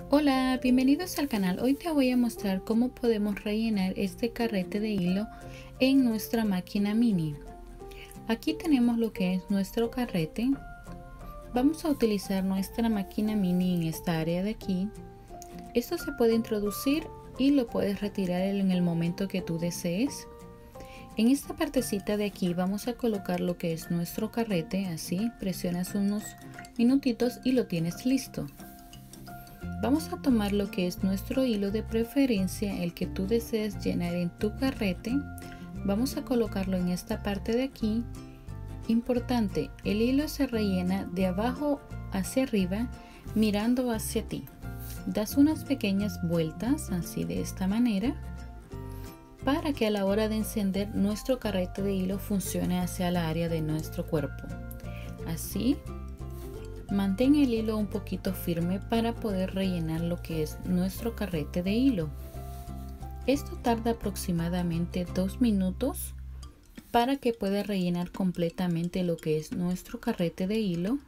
Hola, bienvenidos al canal. Hoy te voy a mostrar cómo podemos rellenar este carrete de hilo en nuestra máquina mini. Aquí tenemos lo que es nuestro carrete. Vamos a utilizar nuestra máquina mini en esta área de aquí. Esto se puede introducir y lo puedes retirar en el momento que tú desees. En esta partecita de aquí vamos a colocar lo que es nuestro carrete. Así presionas unos minutitos y lo tienes listo. Vamos a tomar lo que es nuestro hilo de preferencia, el que tú desees llenar en tu carrete. Vamos a colocarlo en esta parte de aquí. Importante, el hilo se rellena de abajo hacia arriba mirando hacia ti. Das unas pequeñas vueltas así de esta manera para que a la hora de encender nuestro carrete de hilo funcione hacia la área de nuestro cuerpo. Así. Mantén el hilo un poquito firme para poder rellenar lo que es nuestro carrete de hilo. Esto tarda aproximadamente 2 minutos para que pueda rellenar completamente lo que es nuestro carrete de hilo.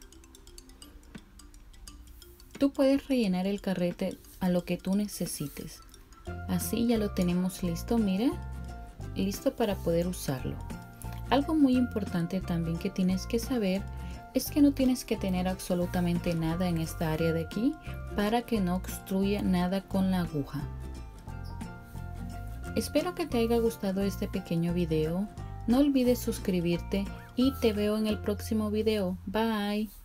Tú puedes rellenar el carrete a lo que tú necesites. Así ya lo tenemos listo, mira, listo para poder usarlo. Algo muy importante también que tienes que saber es que no tienes que tener absolutamente nada en esta área de aquí para que no obstruya nada con la aguja. Espero que te haya gustado este pequeño video. No olvides suscribirte y te veo en el próximo video. Bye.